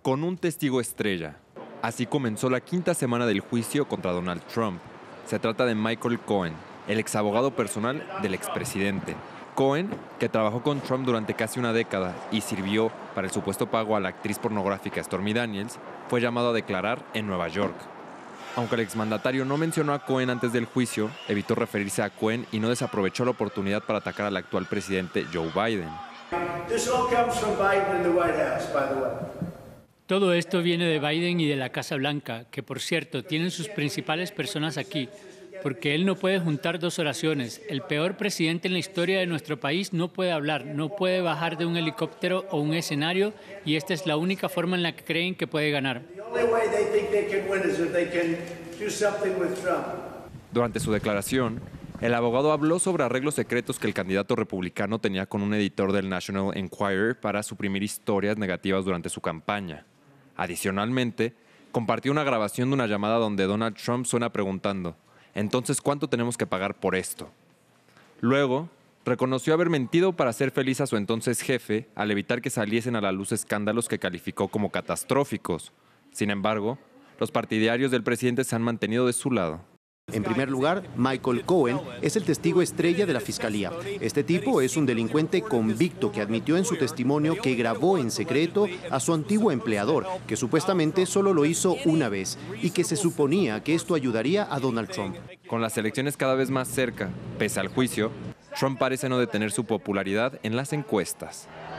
con un testigo estrella. Así comenzó la quinta semana del juicio contra Donald Trump. Se trata de Michael Cohen, el exabogado personal del expresidente. Cohen, que trabajó con Trump durante casi una década y sirvió para el supuesto pago a la actriz pornográfica Stormy Daniels, fue llamado a declarar en Nueva York. Aunque el exmandatario no mencionó a Cohen antes del juicio, evitó referirse a Cohen y no desaprovechó la oportunidad para atacar al actual presidente Joe Biden. Todo esto viene de Biden y de la Casa Blanca, que por cierto tienen sus principales personas aquí, porque él no puede juntar dos oraciones. El peor presidente en la historia de nuestro país no puede hablar, no puede bajar de un helicóptero o un escenario, y esta es la única forma en la que creen que puede ganar. Durante su declaración, el abogado habló sobre arreglos secretos que el candidato republicano tenía con un editor del National Enquirer para suprimir historias negativas durante su campaña. Adicionalmente, compartió una grabación de una llamada donde Donald Trump suena preguntando: "Entonces, ¿cuánto tenemos que pagar por esto?". Luego, reconoció haber mentido para hacer feliz a su entonces jefe al evitar que saliesen a la luz escándalos que calificó como catastróficos. Sin embargo, los partidarios del presidente se han mantenido de su lado. En primer lugar, Michael Cohen es el testigo estrella de la Fiscalía. Este tipo es un delincuente convicto que admitió en su testimonio que grabó en secreto a su antiguo empleador, que supuestamente solo lo hizo una vez y que se suponía que esto ayudaría a Donald Trump. Con las elecciones cada vez más cerca, pese al juicio, Trump parece no detener su popularidad en las encuestas.